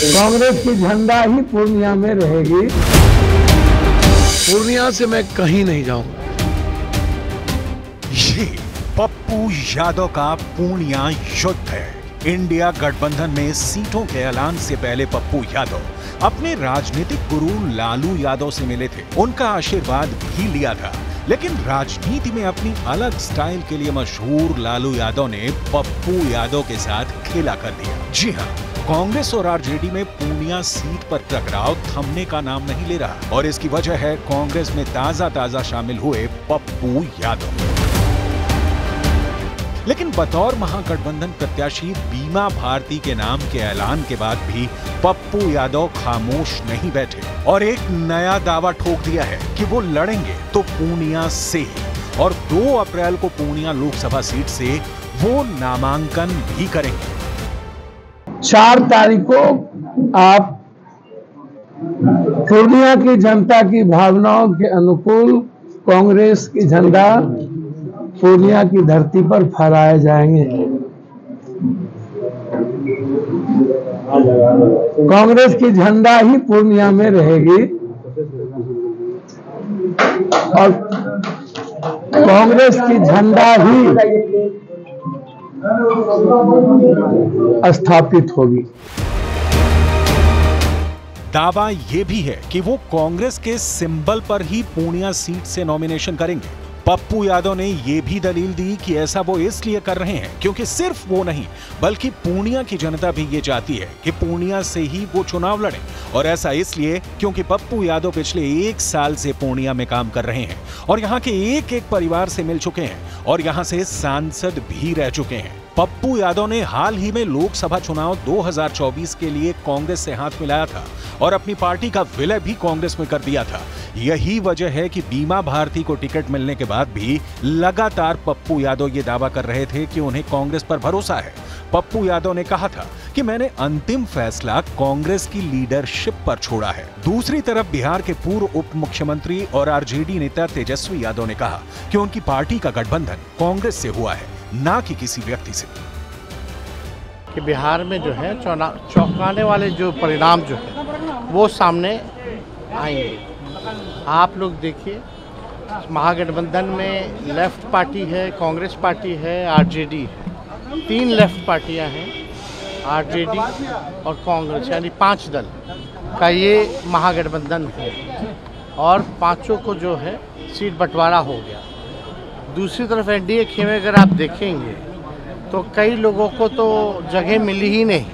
कांग्रेस की झंडा ही पूर्णिया में रहेगी। पूर्णिया से मैं कहीं नहीं जाऊंगा। ये पप्पू यादव का पूर्णिया युद्ध है। इंडिया गठबंधन में सीटों के ऐलान से पहले पप्पू यादव अपने राजनीतिक गुरु लालू यादव से मिले थे, उनका आशीर्वाद भी लिया था। लेकिन राजनीति में अपनी अलग स्टाइल के लिए मशहूर लालू यादव ने पप्पू यादव के साथ खेला कर दिया। जी हाँ, कांग्रेस और आरजेडी में पूर्णिया सीट पर टकराव थमने का नाम नहीं ले रहा और इसकी वजह है कांग्रेस में ताजा शामिल हुए पप्पू यादव। लेकिन बतौर महागठबंधन प्रत्याशी बीमा भारती के नाम के ऐलान के बाद भी पप्पू यादव खामोश नहीं बैठे और एक नया दावा ठोक दिया है कि वो लड़ेंगे तो पूर्णिया से ही, और 2 अप्रैल को पूर्णिया लोकसभा सीट से वो नामांकन भी करेंगे। 4 तारीख को आप पूर्णिया की जनता की भावनाओं के अनुकूल कांग्रेस की झंडा पूर्णिया की धरती पर फहराए जाएंगे। कांग्रेस की झंडा ही पूर्णिया में रहेगी और कांग्रेस की झंडा ही स्थापित होगी। दावा यह भी है कि वो कांग्रेस के सिंबल पर ही पूर्णिया सीट से नॉमिनेशन करेंगे। पप्पू यादव ने यह भी दलील दी कि ऐसा वो इसलिए कर रहे हैं क्योंकि सिर्फ वो नहीं बल्कि पूर्णिया की जनता भी ये चाहती है कि पूर्णिया से ही वो चुनाव लड़ें, और ऐसा इसलिए क्योंकि पप्पू यादव पिछले 1 साल से पूर्णिया में काम कर रहे हैं और यहाँ के एक परिवार से मिल चुके हैं और यहाँ से सांसद भी रह चुके हैं। पप्पू यादव ने हाल ही में लोकसभा चुनाव 2024 के लिए कांग्रेस से हाथ मिलाया था और अपनी पार्टी का विलय भी कांग्रेस में कर दिया था। यही वजह है कि बीमा भारती को टिकट मिलने के बाद भी लगातार पप्पू यादव ये दावा कर रहे थे कि उन्हें कांग्रेस पर भरोसा है। पप्पू यादव ने कहा था कि मैंने अंतिम फैसला कांग्रेस की लीडरशिप पर छोड़ा है। दूसरी तरफ बिहार के पूर्व उप मुख्यमंत्री और आरजेडी नेता तेजस्वी यादव ने कहा कि उनकी पार्टी का गठबंधन कांग्रेस से हुआ है, ना कि किसी व्यक्ति से। कि बिहार में जो है चौंकाने वाले जो परिणाम जो है वो सामने आएंगे। आप लोग देखिए, महागठबंधन में लेफ्ट पार्टी है, कांग्रेस पार्टी है, आरजेडी है। 3 लेफ्ट पार्टियां हैं, आरजेडी और कांग्रेस, यानी 5 दल का ये महागठबंधन है और 5 को जो है सीट बंटवारा हो गया। दूसरी तरफ एनडीए खेमे अगर आप देखेंगे तो कई लोगों को तो जगह मिली ही नहीं,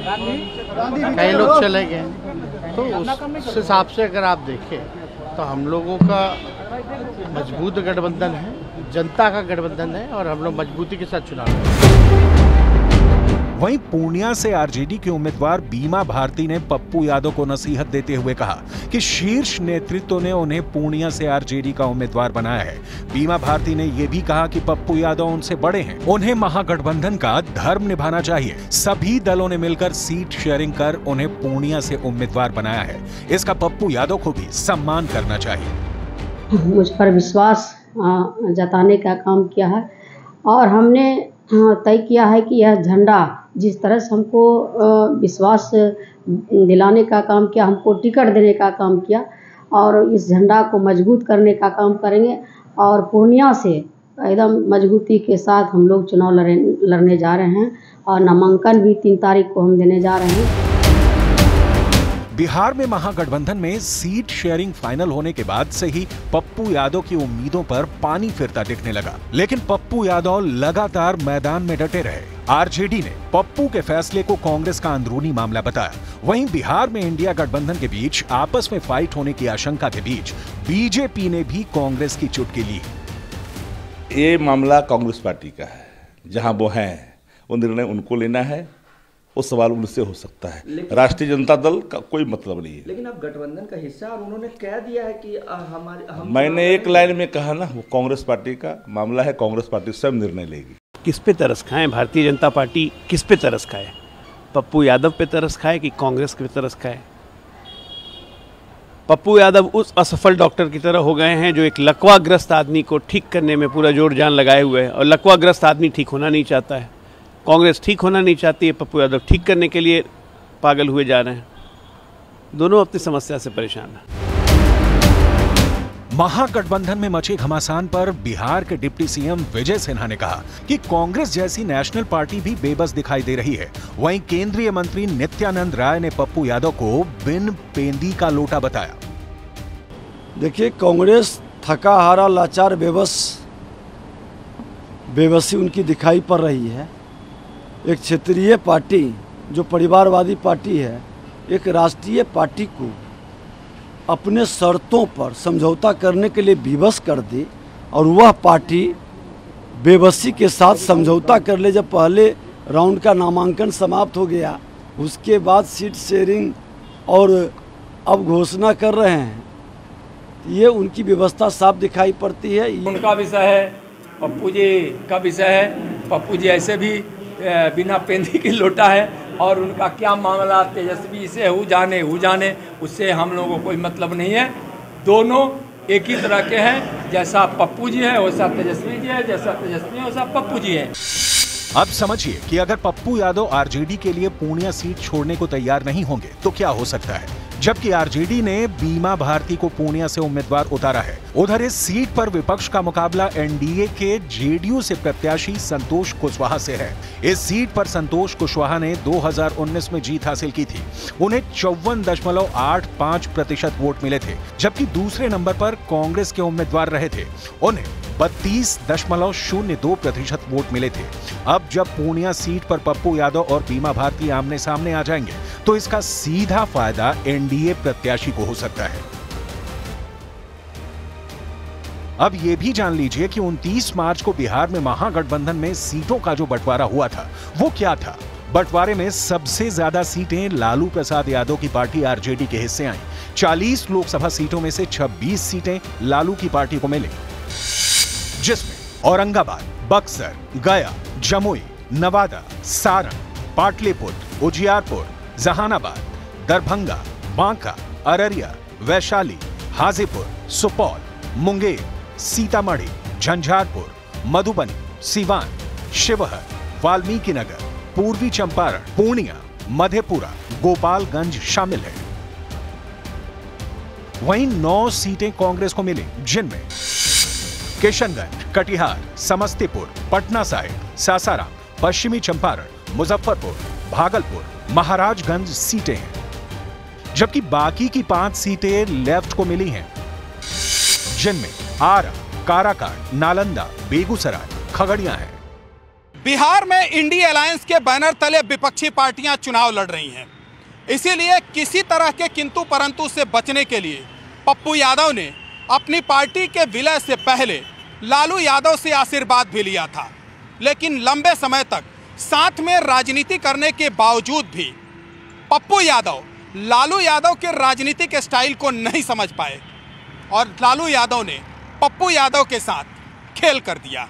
कई लोग चले गए। तो उस हिसाब से अगर आप देखें तो हम लोगों का मजबूत गठबंधन है, जनता का गठबंधन है और हम लोग मजबूती के साथ चुनाव लड़ेंगे। वहीं पूर्णिया से आरजेडी के उम्मीदवार बीमा भारती ने पप्पू यादव को नसीहत देते हुए कहा कि शीर्ष नेतृत्व ने उन्हें पूर्णिया से आरजेडी का उम्मीदवार बनाया है। बीमा भारती ने यह भी कहा कि पप्पू यादव उनसे बड़े हैं, उन्हें महागठबंधन का धर्म निभाना चाहिए। सभी दलों ने मिलकर सीट शेयरिंग कर उन्हें पूर्णिया से उम्मीदवार बनाया है, इसका पप्पू यादव को भी सम्मान करना चाहिए। मुझ पर विश्वास जताने का काम किया है और हमने तय किया है कि यह झंडा जिस तरह से हमको विश्वास दिलाने का काम किया, हमको टिकट देने का काम किया और इस झंडा को मजबूत करने का काम करेंगे और पूर्णिया से एकदम मजबूती के साथ हम लोग चुनाव लड़ने जा रहे हैं और नामांकन भी 3 तारीख को हम देने जा रहे हैं। बिहार में महागठबंधन में सीट शेयरिंग फाइनल होने के बाद से ही पप्पू यादव की उम्मीदों पर पानी फिरता दिखने लगा, लेकिन पप्पू यादव लगातार मैदान में डटे रहे। आरजेडी ने पप्पू के फैसले को कांग्रेस का अंदरूनी मामला बताया। वहीं बिहार में इंडिया गठबंधन के बीच आपस में फाइट होने की आशंका के बीच बीजेपी ने भी कांग्रेस की चुटकी ली। ये मामला कांग्रेस पार्टी का है, जहां वो हैं वो निर्णय उनको लेना है, वो सवाल उनसे हो सकता है। राष्ट्रीय जनता दल का कोई मतलब नहीं है। लेकिन आप गठबंधन का हिस्सा और उन्होंने कह दिया है कि मैंने एक लाइन में कहा ना, वो कांग्रेस पार्टी का मामला है, कांग्रेस पार्टी स्वयं निर्णय लेगी। किस पे तरस खाएं? भारतीय जनता पार्टी किस पे तरस खाए? पप्पू यादव पे तरस खाए कि कांग्रेस पे तरस खाए? पप्पू यादव उस असफल डॉक्टर की तरह हो गए हैं जो एक लकवाग्रस्त आदमी को ठीक करने में पूरा जोर जान लगाए हुए है, और लकवाग्रस्त आदमी ठीक होना नहीं चाहता है। कांग्रेस ठीक होना नहीं चाहती है, पप्पू यादव ठीक करने के लिए पागल हुए जा रहे हैं। दोनों अपनी समस्या से परेशान हैं। महागठबंधन में मचे घमासान पर बिहार के डिप्टी सीएम विजय सिन्हा ने कहा कि कांग्रेस जैसी नेशनल पार्टी भी बेबस दिखाई दे रही है। वहीं केंद्रीय मंत्री नित्यानंद राय ने पप्पू यादव को बिन पेंदी का लोटा बताया। देखिए, कांग्रेस थका हारा, लाचार, बेबसी उनकी दिखाई पड़ रही है। एक क्षेत्रीय पार्टी जो परिवारवादी पार्टी है, एक राष्ट्रीय पार्टी को अपने शर्तों पर समझौता करने के लिए विवश कर दे और वह पार्टी बेबसी के साथ समझौता कर ले। जब पहले राउंड का नामांकन समाप्त हो गया, उसके बाद सीट शेयरिंग और अब घोषणा कर रहे हैं, ये उनकी व्यवस्था साफ दिखाई पड़ती है। उनका विषय है, पप्पू जी का विषय है। पप्पू जी ऐसे भी बिना पेंदी की लोटा है और उनका क्या मामला तेजस्वी से हो जाने उससे हम लोगों को कोई मतलब नहीं है। दोनों एक ही तरह के हैं। जैसा पप्पू जी है वैसा तेजस्वी जी है, जैसा तेजस्वी है वैसा पप्पू जी है। अब समझिए कि अगर पप्पू यादव आरजेडी के लिए पूर्णिया सीट छोड़ने को तैयार नहीं होंगे तो क्या हो सकता है। जबकि आरजेडी ने बीमा भारती को पूर्णिया से उम्मीदवार उतारा है, उधर इस सीट पर विपक्ष का मुकाबला एनडीए के जेडीयू से प्रत्याशी संतोष कुशवाहा से है। इस सीट पर संतोष कुशवाहा ने 2019 में जीत हासिल की थी। उन्हें 54.85% वोट मिले थे, जबकि दूसरे नंबर पर कांग्रेस के उम्मीदवार रहे थे, उन्हें 32.02% वोट मिले थे। अब जब पूर्णिया सीट पर पप्पू यादव और बीमा भारती आमने सामने आ जाएंगे तो इसका सीधा फायदा एनडीए प्रत्याशी को हो सकता है। अब यह भी जान लीजिए कि 29 मार्च को बिहार में महागठबंधन में सीटों का जो बंटवारा हुआ था वो क्या था। बंटवारे में सबसे ज्यादा सीटें लालू प्रसाद यादव की पार्टी आरजेडी के हिस्से आईं। 40 लोकसभा सीटों में से 26 सीटें लालू की पार्टी को मिली, जिसमें औरंगाबाद, बक्सर, गया, जमुई, नवादा, सारण, पाटलिपुत्र, उजियारपुर, जहानाबाद, दरभंगा, बांका, अररिया, वैशाली, हाजीपुर, सुपौल, मुंगेर, सीतामढ़ी, झंझारपुर, मधुबनी, सिवान, शिवहर, वाल्मीकि नगर, पूर्वी चंपारण, पूर्णिया, मधेपुरा, गोपालगंज शामिल है। वहीं 9 सीटें कांग्रेस को मिली, जिनमें किशनगंज, कटिहार, समस्तीपुर, पटना साहिब, सासाराम, पश्चिमी चंपारण, मुजफ्फरपुर, भागलपुर, महाराजगंज सीटें हैं। जबकि बाकी की 5 सीटें लेफ्ट को मिली हैं, जिनमें आरा, काराकाट, नालंदा, बेगूसराय, खगड़िया हैं। बिहार में इंडी अलायंस के बैनर तले विपक्षी पार्टियां चुनाव लड़ रही हैं। इसीलिए किसी तरह के किंतु परंतु से बचने के लिए पप्पू यादव ने अपनी पार्टी के विलय से पहले लालू यादव से आशीर्वाद भी लिया था, लेकिन लंबे समय तक साथ में राजनीति करने के बावजूद भी पप्पू यादव लालू यादव के राजनीतिक स्टाइल को नहीं समझ पाए और लालू यादव ने पप्पू यादव के साथ खेल कर दिया।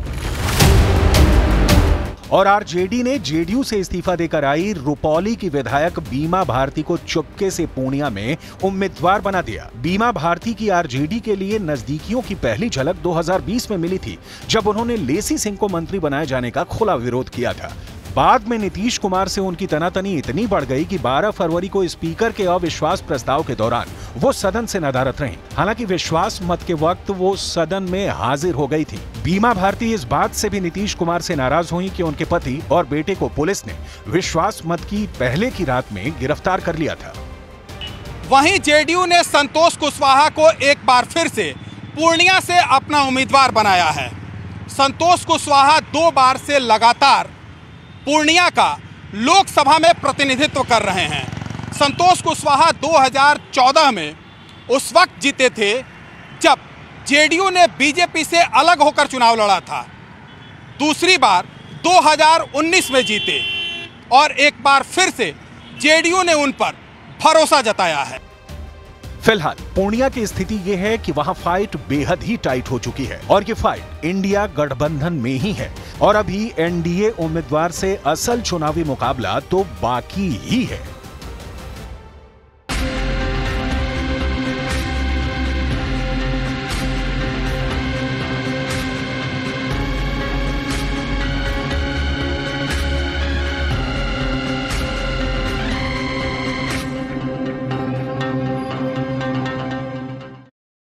और आरजेडी ने जेडीयू से इस्तीफा देकर आई रुपौली की विधायक बीमा भारती को चुपके से पूर्णिया में उम्मीदवार बना दिया। बीमा भारती की आरजेडी के लिए नजदीकियों की पहली झलक 2020 में मिली थी, जब उन्होंने लेसी सिंह को मंत्री बनाए जाने का खुला विरोध किया था। बाद में नीतीश कुमार से उनकी तनातनी इतनी बढ़ गई कि 12 फरवरी को स्पीकर के अविश्वास प्रस्ताव के दौरान वो सदन से नदारद रहीं। हालांकि विश्वास मत के वक्त वो सदन में हाजिर हो गई थी। बीमा भारती इस बात से भी नीतीश कुमार से नाराज हुई कि उनके पति और बेटे को पुलिस ने विश्वास मत की पहले की रात में गिरफ्तार कर लिया था। वहीं जेडीयू ने संतोष कुशवाहा को एक बार फिर से पूर्णिया से अपना उम्मीदवार बनाया है। संतोष कुशवाहा 2 बार से लगातार पूर्णिया का लोकसभा में प्रतिनिधित्व कर रहे हैं। संतोष कुशवाहा 2014 में उस वक्त जीते थे जब जेडीयू ने बीजेपी से अलग होकर चुनाव लड़ा था। दूसरी बार 2019 में जीते और एक बार फिर से जेडीयू ने उन पर भरोसा जताया है। फिलहाल पूर्णिया की स्थिति यह है कि वहां फाइट बेहद ही टाइट हो चुकी है और ये फाइट इंडिया गठबंधन में ही है और अभी एनडीए उम्मीदवार से असल चुनावी मुकाबला तो बाकी ही है।